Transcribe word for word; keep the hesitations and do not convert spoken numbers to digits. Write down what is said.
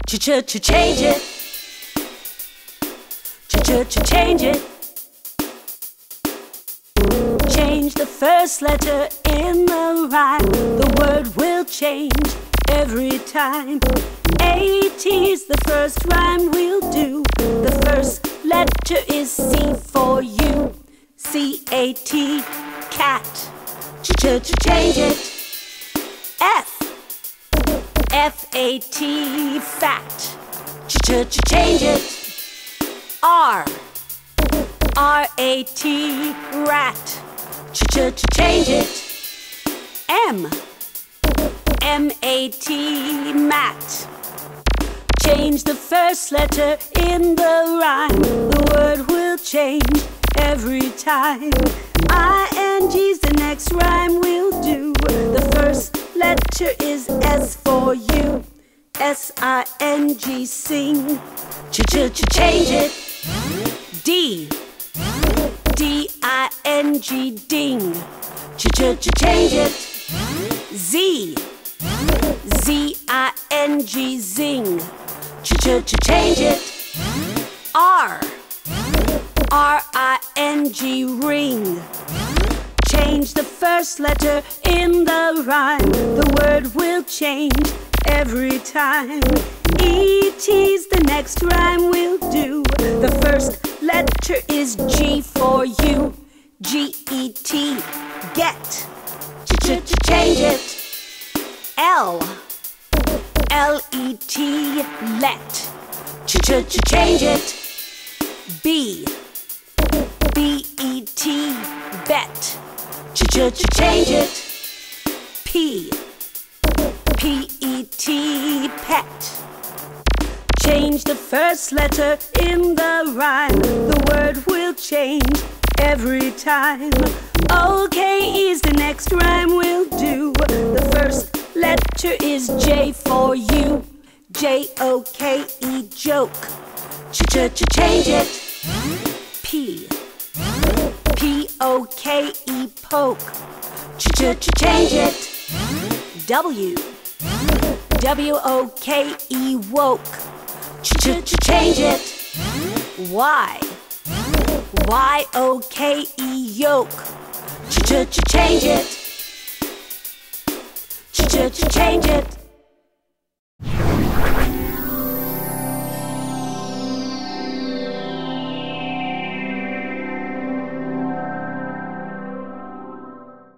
Ch-ch-ch-change it. Ch-ch-ch-change it. Change the first letter in the rhyme. The word will change every time. A T is the first rhyme we'll do. The first letter is C for you. C A T, cat. Ch-ch-ch-change it. F. F A T, fat. Ch-ch-ch-change it. R. R A T, rat. Ch-ch-ch-change it. M. M A T, mat. Change the first letter in the rhyme. The word will change every time. I N G's the next rhyme we'll do. The first letter is S for you. S I N G, sing. Ch-ch-ch-change it. D. D I N G, ding. Ch-ch-ch-change it. Z. Z I N G, zing. Ch-ch-ch-change it. R. R I N G, ring. Change the first letter in the rhyme. The word will change every time. E T's the next rhyme we'll do. The first letter is G for you. G E T, get. Ch-ch-ch-change it. L. L E T, let. Ch-ch-ch-change it. B. B E T, bet. Ch-ch-ch-change it. P. P E T, pet. Change the first letter in the rhyme. The word will change every time. OK is the next rhyme we'll do. The first letter is J for you. J O K E, joke. Ch-ch-ch-change it. P. P O K E, poke. Ch-ch-ch-change it. W. W O K E, woke. Ch-ch-ch-change it. Y. Y O K E, yoke. Ch-ch-ch-change it. Ch-ch-ch-change it.